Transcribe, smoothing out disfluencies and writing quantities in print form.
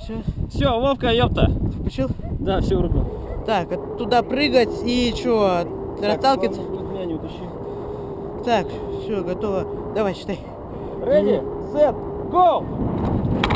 Все. Все, Вовка, ёпта. Включил? Да, все врубил. Так, туда прыгать и что? Расталкиваться? Меня не утащи. Так, все, готово. Давай, считай. Ready, set, go!